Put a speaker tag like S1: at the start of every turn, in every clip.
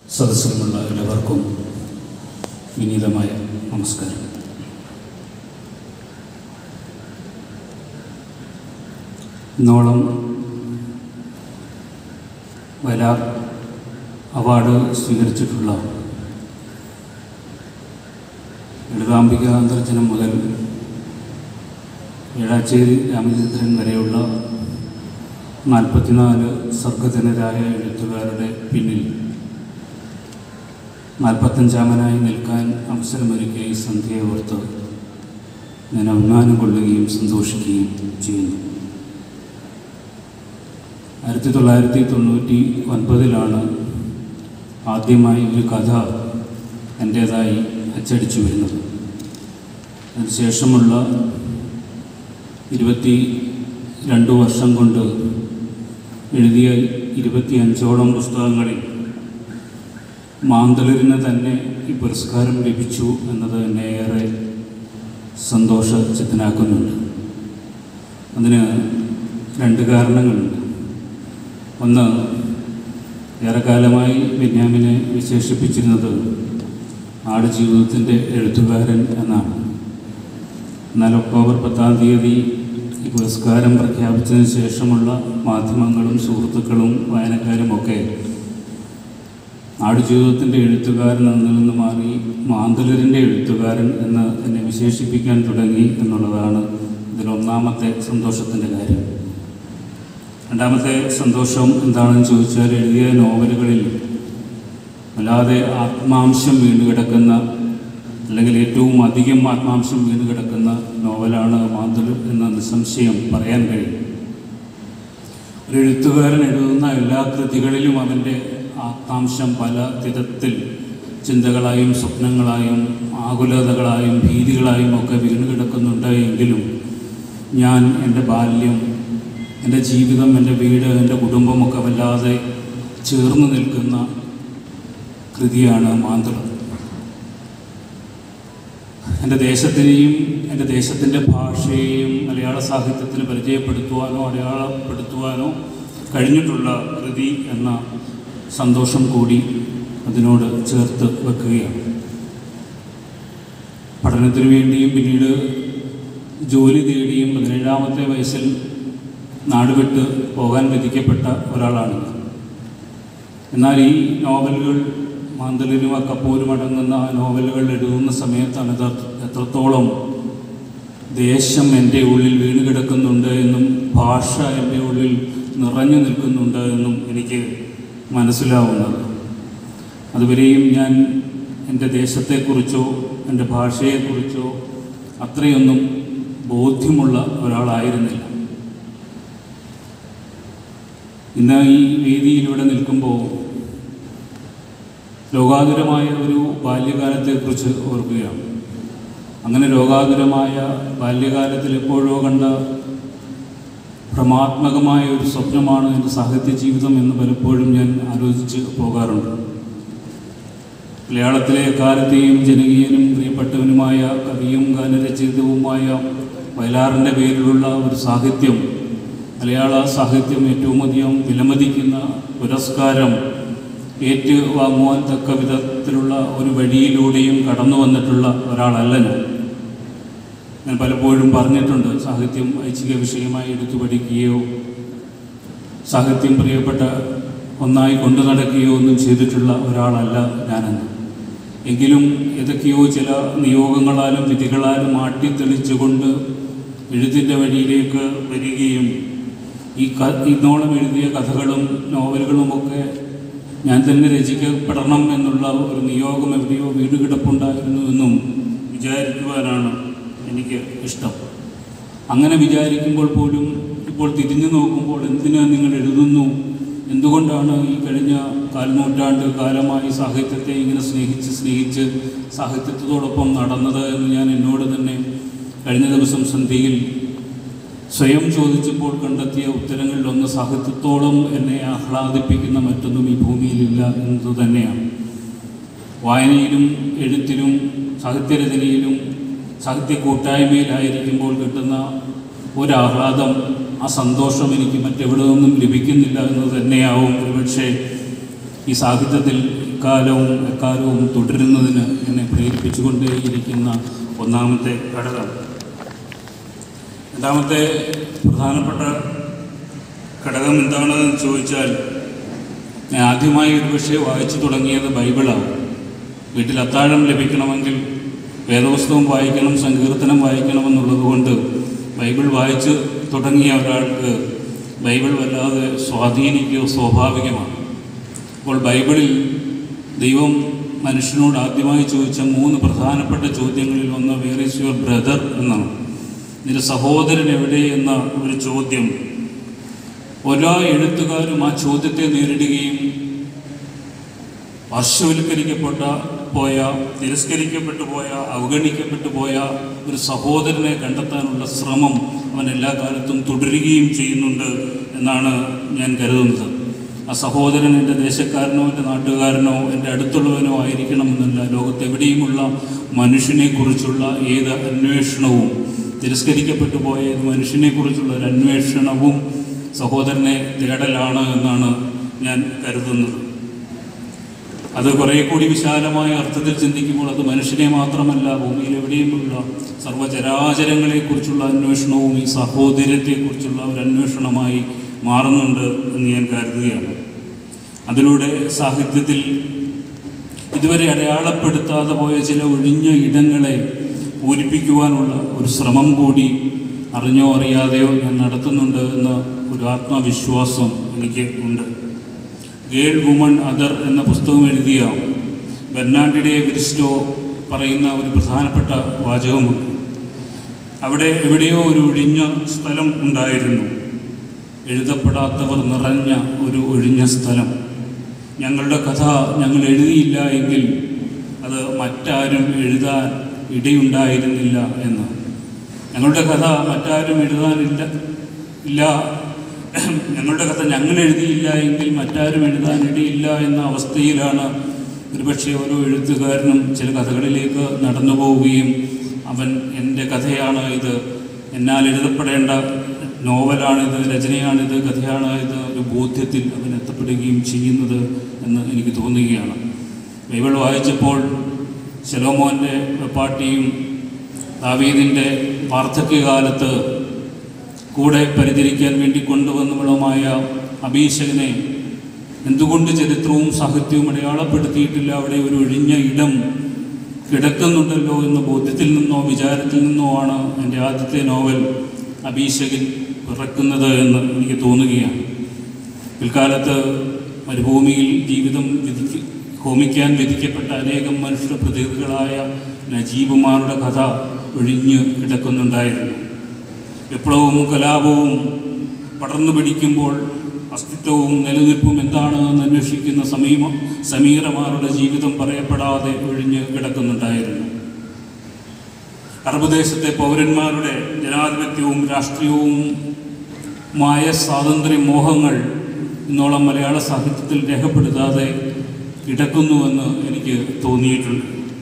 S1: സദസ്സിലുള്ള എല്ലാവർക്കും വിനീതമായ നമസ്കാരം. ഇന്നോളം വയലാർ അവാർഡ് സ്വീകരിച്ചിട്ടുള്ള ലളിതാംബിക അന്തർജനം മുതൽ ഏഴാച്ചേരി രാമചന്ദ്രൻ വരെയുള്ള 44 സർഗജനരായ എഴുത്തുകാരുടെ പിന്നിൽ 45ാമനായി നിൽക്കാൻ അവസരമൊരുക്കിയ ഈ സന്ധ്യയെ ഓർത്ത് ഞാൻ അഭിമാനം കൊള്ളുകയും സന്തോഷിക്കുകയും ചെയ്യുന്നു. 1999 ആദ്യമായി ഒരു കഥ എൻ്റേതായി അച്ചടിച്ചു വരുന്നത്. അതിനുശേഷമുള്ള 22 വർഷം കൊണ്ട് എഴുതിയ 25ഓളം പുസ്തകങ്ങളിൽ മാന്തളിരിന് തന്നെ ഈ പുരസ്കാരം ലഭിച്ചു എന്നത് എന്നെ ഏറെ സന്തോഷചിത്തനാക്കുന്നുണ്ട്. അതിന് 2 കാരണങ്ങളുണ്ട്. ഒന്ന്, ഏറെക്കാലമായി ബെന്യാമിനെ വിശേഷിപ്പിച്ചിരുന്നത് ആടുജീവിതത്തിൻ്റെ എഴുത്തുകാരൻ എന്നാണ്. എന്നാൽ ഒക്ടോബർ 10 ഈ പുരസ്കാരം പ്രഖ്യാപിച്ചതിന് ശേഷമുള്ള മാധ്യമങ്ങളും സുഹൃത്തുക്കളും വായനക്കാരുമൊക്കെ ആടുജീവിതത്തിൻ്റെ എഴുത്തുകാരൻ എന്നതിൽ നിന്ന് മാറി മാന്തളിരിൻ്റെ എഴുത്തുകാരൻ എന്ന് എന്നെ വിശേഷിപ്പിക്കാൻ തുടങ്ങി എന്നുള്ളതാണ് ഇതിലൊന്നാമത്തെ സന്തോഷത്തിൻ്റെ കാര്യം. രണ്ടാമത്തെ സന്തോഷം എന്താണെന്ന് ചോദിച്ചാൽ, എഴുതിയ നോവലുകളിൽ വല്ലാതെ ആത്മാംശം വീണുകിടക്കുന്ന, അല്ലെങ്കിൽ ഏറ്റവും അധികം ആത്മാംശം വീണുകിടക്കുന്ന നോവലാണ് മാന്തളിർ എന്ന് നിസ്സംശയം പറയാൻ കഴിയും. ഒരു എഴുത്തുകാരൻ എഴുതുന്ന എല്ലാ കൃതികളിലും അവൻ്റെ ആത്മാംശം പല വിധത്തിൽ ചിന്തകളായും സ്വപ്നങ്ങളായും ആകുലതകളായും ഭീതികളായും ഒക്കെ വീണുകിടക്കുന്നുണ്ട്. എങ്കിലും ഞാൻ എൻ്റെ ബാല്യം, എൻ്റെ ജീവിതം, എൻ്റെ വീട്, എൻ്റെ കുടുംബമൊക്കെ വല്ലാതെ ചേർന്ന് നിൽക്കുന്ന കൃതിയാണ് മാന്തളിർ. എൻ്റെ ദേശത്തിനെയും എൻ്റെ ദേശത്തിൻ്റെ ഭാഷയെയും മലയാള സാഹിത്യത്തിന് പരിചയപ്പെടുത്തുവാനോ അടയാളപ്പെടുത്തുവാനോ കഴിഞ്ഞിട്ടുള്ള കൃതി എന്ന സന്തോഷം കൂടി അതിനോട് ചേർത്ത് വെക്കുകയാണ്. പഠനത്തിനു വേണ്ടിയും പിന്നീട് ജോലി തേടിയും 17ാമത്തെ വയസ്സിൽ നാടുവിട്ട് പോകാൻ വിധിക്കപ്പെട്ട ഒരാളാണ്. എന്നാൽ ഈ നോവലുകൾ, മാന്തളിരും അക്കപ്പോരും അടങ്ങുന്ന നോവലുകൾ എഴുതുന്ന സമയത്താണ് എത്രത്തോളം ദേശം എൻ്റെ ഉള്ളിൽ വീണ് കിടക്കുന്നുണ്ട് എന്നും ഭാഷ എൻ്റെ ഉള്ളിൽ നിറഞ്ഞു നിൽക്കുന്നുണ്ട് എന്നും എനിക്ക് മനസ്സിലാവുന്നത്. അതുവരെയും ഞാൻ എൻ്റെ ദേശത്തെക്കുറിച്ചോ എൻ്റെ ഭാഷയെക്കുറിച്ചോ അത്രയൊന്നും ബോധ്യമുള്ള ഒരാളായിരുന്നില്ല. ഇന്ന് ഈ വേദിയിലൂടെ നിൽക്കുമ്പോൾ ലോകാതുരമായ ഒരു ബാല്യകാലത്തെക്കുറിച്ച് ഓർക്കുകയാണ്. അങ്ങനെ ലോകാതുരമായ ബാല്യകാലത്തിൽ എപ്പോഴോ കണ്ട ഭ്രമാത്മകമായ ഒരു സ്വപ്നമാണ് എൻ്റെ സാഹിത്യ ജീവിതം എന്ന് പലപ്പോഴും ഞാൻ ആലോചിച്ച് പോകാറുണ്ട്. മലയാളത്തിലെ എക്കാലത്തെയും ജനകീയനും പ്രിയപ്പെട്ടവനുമായ കവിയും ഗാനരചയിതാവുമായ വയലാറിൻ്റെ പേരിലുള്ള ഒരു സാഹിത്യം, മലയാള സാഹിത്യം ഏറ്റവും അധികം വിലമതിക്കുന്ന പുരസ്കാരം ഏറ്റുവാങ്ങുവാൻ തക്ക വിധത്തിലുള്ള ഒരു വഴിയിലൂടെയും കടന്നു വന്നിട്ടുള്ള ഒരാളല്ല ഞാൻ പലപ്പോഴും പറഞ്ഞിട്ടുണ്ട്. സാഹിത്യം ഐച്ഛിക വിഷയമായി എടുത്തു പഠിക്കുകയോ സാഹിത്യം പ്രിയപ്പെട്ട ഒന്നായി കൊണ്ടു നടക്കുകയോ ഒന്നും ചെയ്തിട്ടുള്ള ഒരാളല്ല ഞാനെന്ന്. എങ്കിലും ഏതൊക്കെയോ ചില നിയോഗങ്ങളാലും വിധികളാലും ആട്ടിത്തെളിച്ചുകൊണ്ട് എഴുത്തിൻ്റെ വഴിയിലേക്ക് വരികയും ഇന്നോളം എഴുതിയ കഥകളും നോവലുകളുമൊക്കെ ഞാൻ തന്നെ രചിക്കപ്പെടണം എന്നുള്ള ഒരു നിയോഗം എവിടെയോ വീടുകിടപ്പുണ്ടായിരുന്നു എന്നും വിചാരിക്കുവാനാണ് എനിക്ക് ഇഷ്ടം. അങ്ങനെ വിചാരിക്കുമ്പോൾ പോലും ഇപ്പോൾ തിരിഞ്ഞു നോക്കുമ്പോൾ എന്തിനാ നിങ്ങൾ എഴുതുന്നു, എന്തുകൊണ്ടാണ് ഈ കഴിഞ്ഞ 4 നൂറ്റാണ്ട് കാലമായി സാഹിത്യത്തെ ഇങ്ങനെ സ്നേഹിച്ച് സാഹിത്യത്തോടൊപ്പം നടന്നത് എന്ന് ഞാൻ എന്നോട് തന്നെ കഴിഞ്ഞ ദിവസം സന്ധ്യയിൽ സ്വയം ചോദിച്ചപ്പോൾ കണ്ടെത്തിയ ഉത്തരങ്ങളിലൊന്ന്, സാഹിത്യത്തോളം എന്നെ ആഹ്ലാദിപ്പിക്കുന്ന മറ്റൊന്നും ഈ ഭൂമിയിലില്ല എന്നത് തന്നെയാണ്. വായനയിലും എഴുത്തിലും സാഹിത്യരചനയിലും സാഹിത്യ കൂട്ടായ്മയിലായിരിക്കുമ്പോൾ കിട്ടുന്ന ഒരാഹ്ലാദം, ആ സന്തോഷം എനിക്ക് മറ്റെവിടെ നിന്നും ലഭിക്കുന്നില്ല എന്നത് തന്നെയാവും ഒരുപക്ഷെ ഈ സാഹിത്യത്തിൽ കാലവും എക്കാലവും തുടരുന്നതിന് എന്നെ പ്രേരിപ്പിച്ചുകൊണ്ടേയിരിക്കുന്ന ഒന്നാമത്തെ ഘടകം. രണ്ടാമത്തെ പ്രധാനപ്പെട്ട ഘടകം എന്താണെന്ന് ചോദിച്ചാൽ, ഞാൻ ആദ്യമായി ഒരുപക്ഷെ വായിച്ചു തുടങ്ങിയത് ബൈബിളാണ്. വീട്ടിൽ അത്താഴം ലഭിക്കണമെങ്കിൽ വേദപുസ്തകം വായിക്കണം, സങ്കീർത്തനം വായിക്കണമെന്നുള്ളത് കൊണ്ട് ബൈബിൾ വായിച്ച് തുടങ്ങിയ ഒരാൾക്ക് ബൈബിൾ വല്ലാതെ സ്വാധീനിക്കുക സ്വാഭാവികമാണ്. അപ്പോൾ ബൈബിളിൽ ദൈവം മനുഷ്യനോട് ആദ്യമായി ചോദിച്ച 3 പ്രധാനപ്പെട്ട ചോദ്യങ്ങളിൽ ഒന്ന് വേർ ഈസ് യുവർ ബ്രദർ എന്നാണ്. നിന്റെ സഹോദരൻ എവിടെ എന്ന ഒരു ചോദ്യം. ഓരോ എഴുത്തുകാരും ആ ചോദ്യത്തെ നേരിടുകയും തിരസ്കരിക്കപ്പെട്ടു പോയ അവഗണിക്കപ്പെട്ടു പോയ ഒരു സഹോദരനെ കണ്ടെത്താനുള്ള ശ്രമം അവൻ എല്ലാ കാലത്തും തുടരുകയും ചെയ്യുന്നുണ്ട് എന്നാണ് ഞാൻ കരുതുന്നത്. ആ സഹോദരൻ എൻ്റെ ദേശക്കാരനോ എൻ്റെ നാട്ടുകാരനോ എൻ്റെ അടുത്തുള്ളവനോ ആയിരിക്കണമെന്നല്ല. ലോകത്തെവിടെയുമുള്ള മനുഷ്യനെക്കുറിച്ചുള്ള ഏത് അന്വേഷണവും, തിരസ്കരിക്കപ്പെട്ടു പോയ ഏത് മനുഷ്യനെക്കുറിച്ചുള്ള ഒരു അന്വേഷണവും സഹോദരനെ തേടലാണ് എന്നാണ് ഞാൻ കരുതുന്നത്. അത് കുറേ കൂടി വിശാലമായ അർത്ഥത്തിൽ ചിന്തിക്കുമ്പോൾ അത് മനുഷ്യനെ മാത്രമല്ല, ഭൂമിയിൽ എവിടെയുമുള്ള സർവ്വചരാചരങ്ങളെക്കുറിച്ചുള്ള അന്വേഷണവും ഈ സഹോദര്യത്തെക്കുറിച്ചുള്ള ഒരു അന്വേഷണമായി മാറുന്നുണ്ട് എന്ന് ഞാൻ കരുതുകയാണ്. അതിലൂടെ സാഹിത്യത്തിൽ ഇതുവരെ അടയാളപ്പെടുത്താതെ പോയ ചില ഒഴിഞ്ഞ ഇടങ്ങളെ പൂരിപ്പിക്കുവാനുള്ള ഒരു ശ്രമം കൂടി അറിഞ്ഞോ അറിയാതെയോ ഞാൻ നടത്തുന്നുണ്ട് എന്ന ഒരു ആത്മവിശ്വാസം എനിക്ക് ഉണ്ട്. ഗേൾ, വുമൺ, അതർ എന്ന പുസ്തകം എഴുതിയ ബെർണാഡ് എവരിസ്റ്റോ പറയുന്ന ഒരു പ്രധാനപ്പെട്ട വാചകമുണ്ട്. അവിടെ എവിടെയോ ഒരു ഒഴിഞ്ഞ സ്ഥലം ഉണ്ടായിരുന്നു, എഴുതപ്പെടാത്തവർ നിറഞ്ഞ ഒരു ഒഴിഞ്ഞ സ്ഥലം. ഞങ്ങളുടെ കഥ ഞങ്ങൾ എഴുതിയില്ല എങ്കിൽ അത് മറ്റാരും എഴുതാൻ ഇടയുണ്ടായിരുന്നില്ല എന്ന്. ഞങ്ങളുടെ കഥ മറ്റാരും ഞങ്ങളുടെ കഥ ഞങ്ങൾ എഴുതിയില്ല എങ്കിൽ മറ്റാരും എഴുതാൻ ഇടയില്ല എന്ന അവസ്ഥയിലാണ് ഒരുപക്ഷെ ഓരോ എഴുത്തുകാരനും ചില കഥകളിലേക്ക് നടന്നു പോവുകയും അവൻ എൻ്റെ കഥയാണ് ഇത്, എന്നാൽ എഴുതപ്പെടേണ്ട നോവലാണിത്, രചനയാണിത്, കഥയാണ് ഇത് ഒരു ബോധ്യത്തിൽ അവൻ എത്തപ്പെടുകയും ചെയ്യുന്നത് എന്ന് എനിക്ക് തോന്നുകയാണ്. ബൈബിൾ വായിച്ചപ്പോൾ ശലോമോൻ്റെ വെപ്പാട്ടിയും ദാവീദിൻ്റെ വാർദ്ധക്യകാലത്ത് കൂടെ പരിചരിക്കാൻ വേണ്ടി കൊണ്ടുവന്നവളുമായ അബീശകനെ എന്തുകൊണ്ട് ചരിത്രവും സാഹിത്യവും അടയാളപ്പെടുത്തിയിട്ടില്ല, അവിടെ ഒരു ഒഴിഞ്ഞ ഇടം കിടക്കുന്നുണ്ടല്ലോ എന്ന ബോധ്യത്തിൽ നിന്നോ വിചാരത്തിൽ നിന്നോ ആണ് എൻ്റെ ആദ്യത്തെ നോവൽ അബീശകൻ പിറക്കുന്നത് എന്ന് എനിക്ക് തോന്നുകയാണ്. പിൽക്കാലത്ത് മരുഭൂമിയിൽ ജീവിതം ഹോമിക്കാൻ വിധിക്കപ്പെട്ട അനേകം മനുഷ്യ പ്രതിനിധികളായ നജീബുമാരുടെ കഥ ഒഴിഞ്ഞ് കിടക്കുന്നുണ്ടായിരുന്നു. വിപ്ലവവും കലാപവും പടർന്നു പിടിക്കുമ്പോൾ അസ്തിത്വവും നിലനിൽപ്പും എന്താണ് എന്ന് അന്വേഷിക്കുന്ന സമീറമാരുടെ ജീവിതം പറയപ്പെടാതെ ഒഴിഞ്ഞ് കിടക്കുന്നുണ്ടായിരുന്നു. അറബ് ദേശത്തെ പൗരന്മാരുടെ ജനാധിപത്യവും രാഷ്ട്രീയവുമായ സ്വാതന്ത്ര്യ മോഹങ്ങൾ ഇന്നോളം മലയാള സാഹിത്യത്തിൽ രേഖപ്പെടുത്താതെ കിടക്കുന്നുവെന്ന് എനിക്ക് തോന്നിയിട്ടുണ്ട്.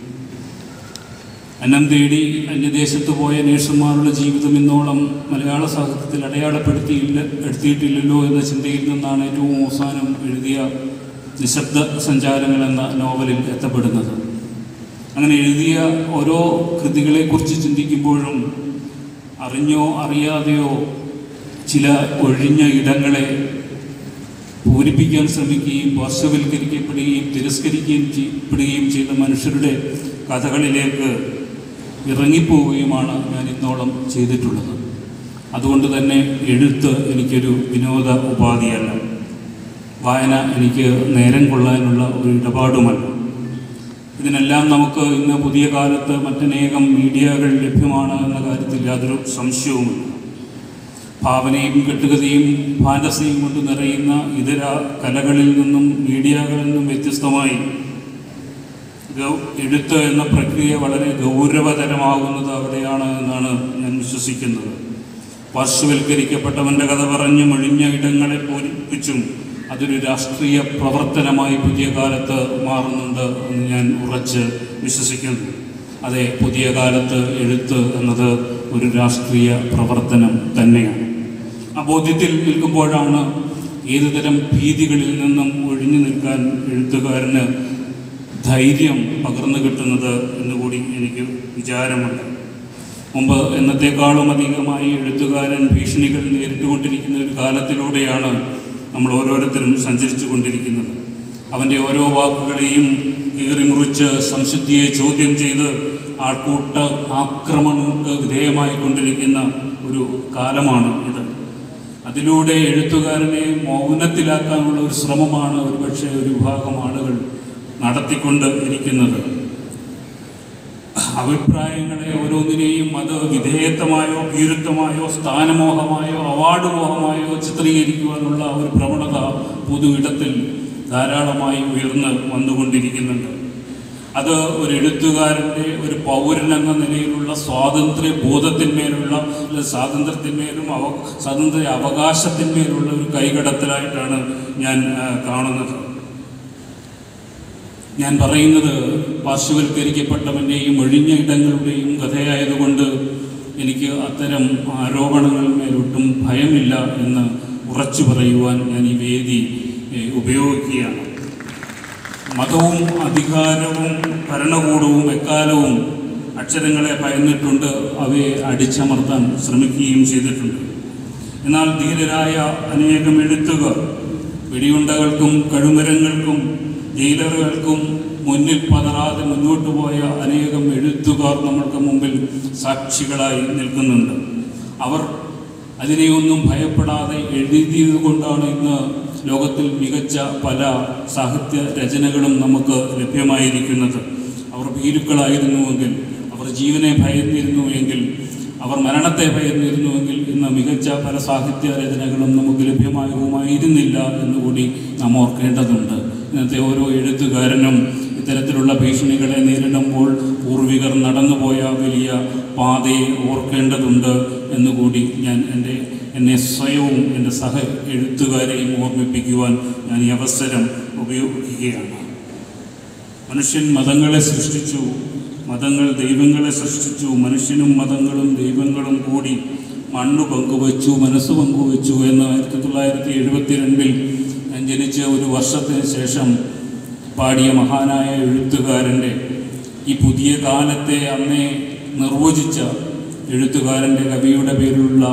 S1: അന്നം തേടി അന്യദേശത്ത് പോയ നേഴ്സുമാരുടെ ജീവിതം ഇന്നോളം മലയാള സാഹിത്യത്തിൽ എടുത്തിയിട്ടില്ലല്ലോ എന്ന ചിന്തയിൽ നിന്നാണ് ഏറ്റവും അവസാനം എഴുതിയ നിശബ്ദ സഞ്ചാരങ്ങൾ എന്ന നോവലിൽ എത്തപ്പെടുന്നത്. അങ്ങനെ എഴുതിയ ഓരോ കൃതികളെക്കുറിച്ച് ചിന്തിക്കുമ്പോഴും അറിഞ്ഞോ അറിയാതെയോ ചില ഒഴിഞ്ഞ ഇടങ്ങളെ പൂരിപ്പിക്കാൻ ശ്രമിക്കുകയും പാർശ്വവൽക്കരിക്കപ്പെടുകയും തിരസ്കരിക്കപ്പെടുകയും ചെയ്ത മനുഷ്യരുടെ കഥകളിലേക്ക് ഇറങ്ങിപ്പോവുകയുമാണ് ഞാൻ ഇന്നോളം ചെയ്തിട്ടുള്ളത്. അതുകൊണ്ട് തന്നെ എഴുത്ത് എനിക്കൊരു വിനോദ ഉപാധിയല്ല, വായന എനിക്ക് നേരം കൊള്ളാനുള്ള ഒരു ഇടപാടുമല്ല. ഇതിനെല്ലാം നമുക്ക് ഇന്ന് പുതിയ കാലത്ത് മറ്റനേകം മീഡിയകൾ ലഭ്യമാണ് എന്ന കാര്യത്തിൽ യാതൊരു സംശയവുമില്ല. ഭാവനയും കെട്ടുകഥയും ഫാൻറ്റസിയും കൊണ്ട് നിറയുന്ന ഇതര കലകളിൽ നിന്നും മീഡിയകളിൽ നിന്നും വ്യത്യസ്തമായി എഴുത്ത് എന്ന പ്രക്രിയ വളരെ ഗൗരവതരമാകുന്നത് അവിടെയാണ് എന്നാണ് ഞാൻ വിശ്വസിക്കുന്നത്. പാർശ്വവൽക്കരിക്കപ്പെട്ടവൻ്റെ കഥ പറഞ്ഞും ഒഴിഞ്ഞ ഇടങ്ങളെ പൂരിപ്പിച്ചും അതൊരു രാഷ്ട്രീയ പ്രവർത്തനമായി പുതിയ കാലത്ത് മാറുന്നുണ്ട് എന്ന് ഞാൻ ഉറച്ച് വിശ്വസിക്കുന്നു. അതെ, പുതിയ കാലത്ത് എഴുത്ത് എന്നത് ഒരു രാഷ്ട്രീയ പ്രവർത്തനം തന്നെയാണ്. ആ ബോധ്യത്തിൽ നിൽക്കുമ്പോഴാണ് ഏതുതരം ഭീതികളിൽ നിന്നും ഒഴിഞ്ഞു നിൽക്കാൻ എഴുത്തുകാരന് ധൈര്യം പകർന്നു കിട്ടുന്നത് എന്നുകൂടി എനിക്ക് വിചാരമുണ്ട്. മുമ്പ് എന്നത്തേക്കാളും അധികമായി എഴുത്തുകാരൻ ഭീഷണികൾ നേരിട്ടുകൊണ്ടിരിക്കുന്ന ഒരു കാലത്തിലൂടെയാണ് നമ്മൾ ഓരോരുത്തരും സഞ്ചരിച്ചു കൊണ്ടിരിക്കുന്നത്. അവൻ്റെ ഓരോ വാക്കുകളെയും കീറിമുറിച്ച് സംശുദ്ധിയെ ചോദ്യം ചെയ്ത് ആൾക്കൂട്ട ആക്രമണങ്ങൾക്ക് വിധേയമായി കൊണ്ടിരിക്കുന്ന ഒരു കാലമാണ് ഇത്. അതിലൂടെ എഴുത്തുകാരനെ മൗനത്തിലാക്കാനുള്ള ഒരു ശ്രമമാണ് ഒരുപക്ഷെ ഒരു വിഭാഗം ആളുകൾ നടത്തിക്കൊണ്ട് ഇരിക്കുന്നത്. അഭിപ്രായങ്ങളെ ഓരോന്നിനെയും അത് വിധേയത്വമായോ ഭീരുത്വമായോ സ്ഥാനമോഹമായോ അവാർഡ് മോഹമായോ ചിത്രീകരിക്കുവാനുള്ള ഒരു പ്രവണത പൊതു ഇടത്തിൽ ധാരാളമായി ഉയർന്ന് വന്നുകൊണ്ടിരിക്കുന്നുണ്ട്. അത് ഒരു എഴുത്തുകാരൻ്റെ ഒരു പൗരനെന്ന നിലയിലുള്ള സ്വാതന്ത്ര്യ ബോധത്തിന്മേലുള്ള സ്വാതന്ത്ര്യത്തിന്മേലും സ്വാതന്ത്ര്യ അവകാശത്തിന്മേലുള്ള ഒരു കൈകടത്തലായിട്ടാണ് ഞാൻ കാണുന്നത്. ഞാൻ പറയുന്നത് പാർശ്വവൽക്കരിക്കപ്പെട്ടവൻ്റെയും ഒഴിഞ്ഞ ഇടങ്ങളുടെയും കഥയായതുകൊണ്ട് എനിക്ക് അത്തരം ആരോപണങ്ങളിന്മേലൊട്ടും ഭയമില്ല എന്ന് ഉറച്ചു പറയുവാൻ ഞാൻ ഈ വേദി ഉപയോഗിക്കുകയാണ്. മതവും അധികാരവും ഭരണകൂടവും എക്കാലവും അക്ഷരങ്ങളെ ഭയന്നിട്ടുണ്ട്, അവയെ അടിച്ചമർത്താൻ ശ്രമിക്കുകയും ചെയ്തിട്ടുണ്ട്. എന്നാൽ ധീരരായ അനേകം എഴുത്തുകാർ വെടിയുണ്ടകൾക്കും കഴുമരങ്ങൾക്കും ജയിലറുകൾക്കും മുന്നിൽ പതറാതെ മുന്നോട്ട് പോയ അനേകം എഴുത്തുകാർ നമ്മൾക്ക് മുമ്പിൽ സാക്ഷികളായി നിൽക്കുന്നുണ്ട്. അവർ അതിനെയൊന്നും ഭയപ്പെടാതെ എഴുതിയത് കൊണ്ടാണ് ഇന്ന് ലോകത്തിൽ മികച്ച പല സാഹിത്യ രചനകളും നമുക്ക് ലഭ്യമായിരിക്കുന്നത്. അവർ ഭീരുക്കളായിരുന്നുവെങ്കിൽ, അവർ ജീവനെ ഭയന്നിരുന്നുവെങ്കിൽ, അവർ മരണത്തെ ഭയന്നിരുന്നുവെങ്കിൽ ഇന്ന് മികച്ച പല സാഹിത്യ രചനകളും നമുക്ക് ലഭ്യമാകുമായിരുന്നില്ല എന്നുകൂടി നാം ഓർക്കേണ്ടതുണ്ട്. ഇന്നത്തെ ഓരോ എഴുത്തുകാരനും ഇത്തരത്തിലുള്ള ഭീഷണികളെ നേരിടുമ്പോൾ പൂർവികർ നടന്നുപോയ വലിയ പാതയെ ഓർക്കേണ്ടതുണ്ട് എന്നുകൂടി ഞാൻ എന്നെ സ്വയവും എൻ്റെ സഹ എഴുത്തുകാരെയും ഓർമ്മിപ്പിക്കുവാൻ ഞാൻ ഈ അവസരം ഉപയോഗിക്കുകയാണ്. മനുഷ്യൻ മതങ്ങളെ സൃഷ്ടിച്ചു, മതങ്ങൾ ദൈവങ്ങളെ സൃഷ്ടിച്ചു. മനുഷ്യനും മതങ്ങളും ദൈവങ്ങളും കൂടി മണ്ണ് പങ്കുവച്ചു, മനസ്സ് പങ്കുവച്ചു എന്ന് 1972 ഞാൻ ജനിച്ച ഒരു വർഷത്തിന് ശേഷം പാടിയ മഹാനായ എഴുത്തുകാരൻ്റെ ഈ പുതിയ കാലത്തെ അന്നേ നിർവചിച്ച എഴുത്തുകാരൻ്റെ കവിയുടെ പേരിലുള്ള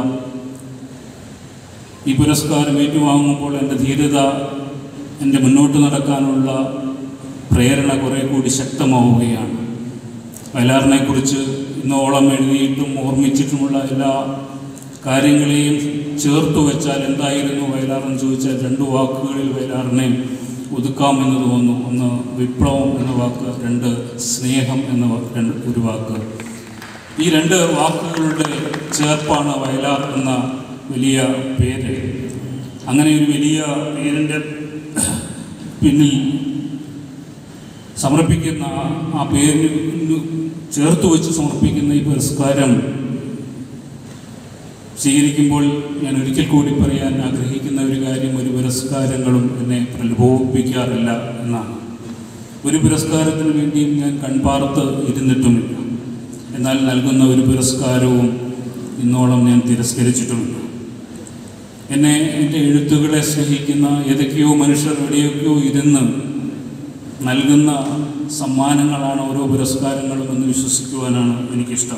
S1: ഈ പുരസ്കാരം ഏറ്റുവാങ്ങുമ്പോൾ എൻ്റെ ധീരത, എൻ്റെ മുന്നോട്ട് നടക്കാനുള്ള പ്രേരണ കുറേ കൂടി ശക്തമാവുകയാണ്. വയലാറിനെക്കുറിച്ച് ഇന്നോളം എഴുതിയിട്ടും ഓർമ്മിച്ചിട്ടുമുള്ള എല്ലാ കാര്യങ്ങളെയും ചേർത്തു വെച്ചാൽ എന്തായിരുന്നു വയലാറെന്ന് ചോദിച്ചാൽ 2 വാക്കുകളിൽ വയലാറിനെ ഒതുക്കാമെന്ന് തോന്നുന്നു. ഒന്ന് വിപ്ലവം എന്ന വാക്ക്, 2 സ്നേഹം എന്ന ഒരു വാക്ക്. ഈ 2 വാക്കുകളുടെ ചേർപ്പാണ് വയലാർ എന്ന വലിയ പേര്. അങ്ങനെ ഒരു വലിയ പേരിൻ്റെ പിന്നിൽ സമർപ്പിക്കുന്ന ആ പേരിന് ചേർത്ത് വെച്ച് സമർപ്പിക്കുന്ന ഈ പുരസ്കാരം സ്വീകരിക്കുമ്പോൾ ഞാൻ ഒരിക്കൽ കൂടി പറയാൻ ആഗ്രഹിക്കുന്ന ഒരു കാര്യം, ഒരു പുരസ്കാരങ്ങളും എന്നെ പ്രലോഭിപ്പിക്കാറില്ല എന്നാണ്. ഒരു പുരസ്കാരത്തിന് വേണ്ടിയും ഞാൻ കൺപാർത്ത് ഇരുന്നിട്ടുമില്ല. എന്നാൽ നൽകുന്ന ഒരു പുരസ്കാരവും ഇന്നോളം ഞാൻ തിരസ്കരിച്ചിട്ടുമില്ല. എന്നെ എൻ്റെ എഴുത്തുകളെ സ്നേഹിക്കുന്ന ഏതൊക്കെയോ മനുഷ്യർ എവിടെയൊക്കെയോ ഇരുന്ന് നൽകുന്ന സമ്മാനങ്ങളാണ് ഓരോ പുരസ്കാരങ്ങളും എന്ന് വിശ്വസിക്കുവാനാണ് എനിക്കിഷ്ടം.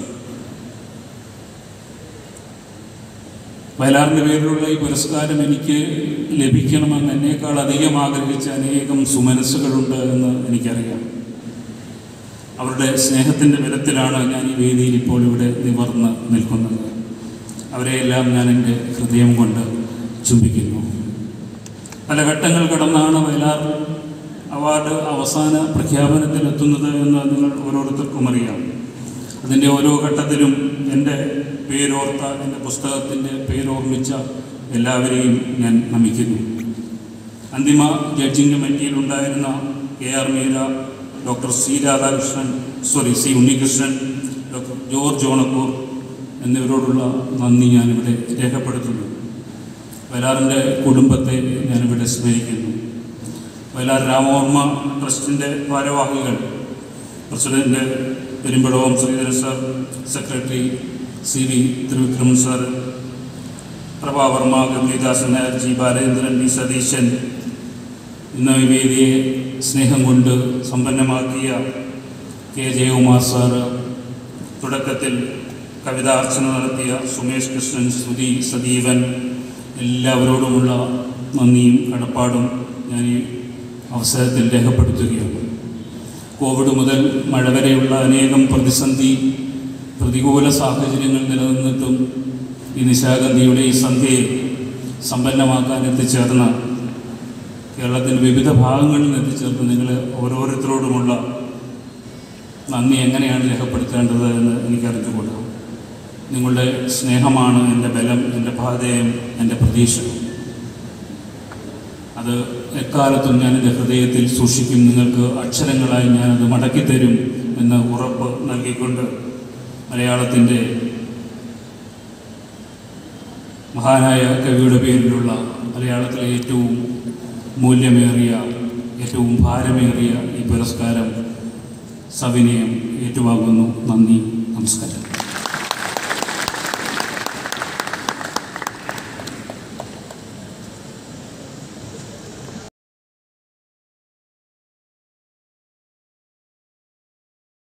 S1: വയലാറിൻ്റെ പേരിലുള്ള ഈ പുരസ്കാരം എനിക്ക് ലഭിക്കണമെന്ന് എന്നേക്കാൾ അധികം ആഗ്രഹിച്ച അനേകം സുമനസ്സുകളുണ്ട് എന്ന് എനിക്കറിയാം. അവരുടെ സ്നേഹത്തിൻ്റെ ബലത്തിലാണ് ഞാൻ ഈ വേദിയിൽ ഇപ്പോൾ ഇവിടെ നിവർന്ന് നിൽക്കുന്നത്. അവരെയെല്ലാം ഞാൻ എൻ്റെ ഹൃദയം കൊണ്ട് ചുംബിക്കുന്നു. പല ഘട്ടങ്ങൾ കടന്നാണ് വയലാർ അവാർഡ് അവസാന പ്രഖ്യാപനത്തിലെത്തുന്നത് എന്ന് നിങ്ങൾ ഓരോരുത്തർക്കും അറിയാം. അതിൻ്റെ ഓരോ ഘട്ടത്തിലും എൻ്റെ പേരോർത്ത, എൻ്റെ പുസ്തകത്തിൻ്റെ പേരോർമ്മിച്ച എല്ലാവരെയും ഞാൻ നമിക്കുന്നു. അന്തിമ ജഡ്ജിങ് കമ്മിറ്റിയിലുണ്ടായിരുന്ന KR Meera, doctor C Unnikrishnan, doctor George Onakkoor എന്നിവരോടുള്ള നന്ദി ഞാനിവിടെ രേഖപ്പെടുത്തുന്നു. വയലാറിൻ്റെ കുടുംബത്തെ ഞാനിവിടെ സ്മരിക്കുന്നു. വയലാർ രാമവർമ്മ ട്രസ്റ്റിൻ്റെ ഭാരവാഹികൾ, president Perumbadavam Sreedharan sir, secretary CV Thrivikraman sir, Prabhavarma, Gangeedasan Nair, G Balendran, B Satheesan, ഇന്ന് ഈ വേദിയെ സ്നേഹം കൊണ്ട് സമ്പന്നമാക്കിയ കെ ജയകുമാർ സാറ്, തുടക്കത്തിൽ കവിതാർച്ചന നടത്തിയ സുമേഷ് കൃഷ്ണൻ, ശ്രുതി, സദീവൻ, എല്ലാവരോടുമുള്ള നന്ദിയും കടപ്പാടും ഞാൻ ഈ അവസരത്തിൽ രേഖപ്പെടുത്തുകയാണ്. കോവിഡ് മുതൽ മഴ വരെയുള്ള അനേകം പ്രതികൂല സാഹചര്യങ്ങൾ നിലനിന്നിട്ടും ഈ നിശാഗന്ധിയുടെ ഈ സന്ധ്യയെ സമ്പന്നമാക്കാൻ എത്തിച്ചേർന്ന, കേരളത്തിൻ്റെ വിവിധ ഭാഗങ്ങളിൽ എത്തിച്ചേർന്ന് നിങ്ങൾ ഓരോരുത്തരോടുമുള്ള നന്ദി എങ്ങനെയാണ് രേഖപ്പെടുത്തേണ്ടത് എന്ന് എനിക്കറിഞ്ഞുകൂടാ. നിങ്ങളുടെ സ്നേഹമാണ് എൻ്റെ ബലം, എൻ്റെ പാതയം, എൻ്റെ പ്രതീക്ഷ. അത് എക്കാലത്തും ഞാൻ എൻ്റെ ഹൃദയത്തിൽ സൂക്ഷിക്കും. നിങ്ങൾക്ക് അക്ഷരങ്ങളായി ഞാനത് മടക്കിത്തരും എന്ന് ഉറപ്പ് നൽകിക്കൊണ്ട് മലയാളത്തിൻ്റെ മഹാനായ കവിയുടെ പേരിലുള്ള മലയാളത്തിലെ ഏറ്റവും മൂല്യമേറിയ, ഏറ്റവും ഭാരമേറിയ ഈ പുരസ്കാരം സവിനയം ഏറ്റുവാങ്ങുന്നു. നന്ദി, നമസ്കാരം.